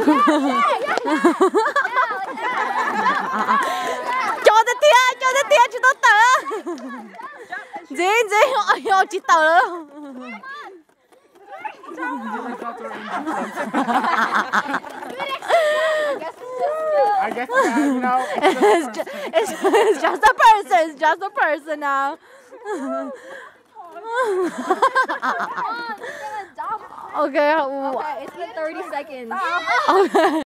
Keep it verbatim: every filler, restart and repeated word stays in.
Cho tới tia, cho tới tia, chị tốt tờ. Dí, dí, ôi dồi, chị tờ. I guess, uh, you know, it's, it's, just, it's, it's just a person. It's just a person now. Okay. Okay, it's been thirty seconds. Okay.